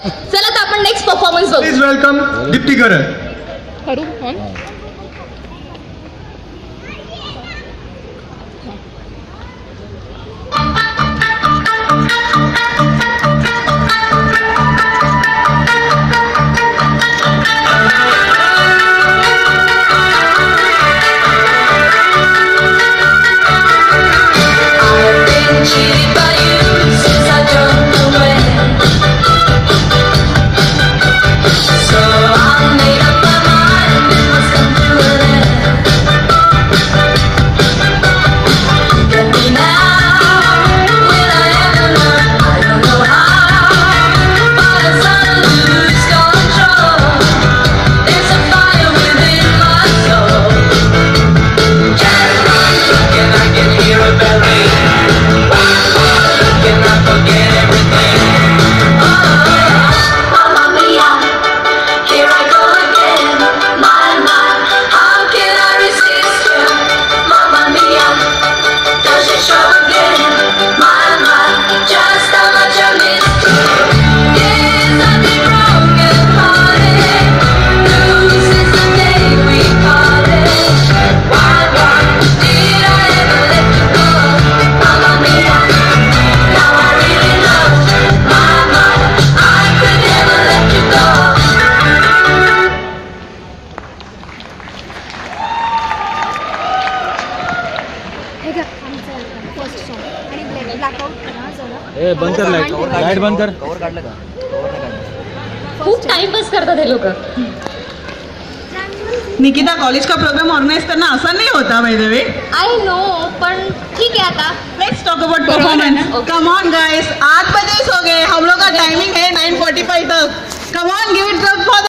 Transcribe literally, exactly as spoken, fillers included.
चला तर आपण नेक्स्ट परफॉर्मन्स बघू. Please welcome Deepti Garad. करू फोन. ए बंद कर लाईट लाईट बंद कर. कवर काढलं का? खूप टाइमपास करतात हे लोक. निकिता कॉलेज का प्रोग्राम ऑर्गेनाइज करना आसान नहीं होता by the way. I know पण ठीक है. आता let's talk about performance. Come on guys, आठ बजे सो गए हम लोग का टाइमिंग है नाइन फोर्टी.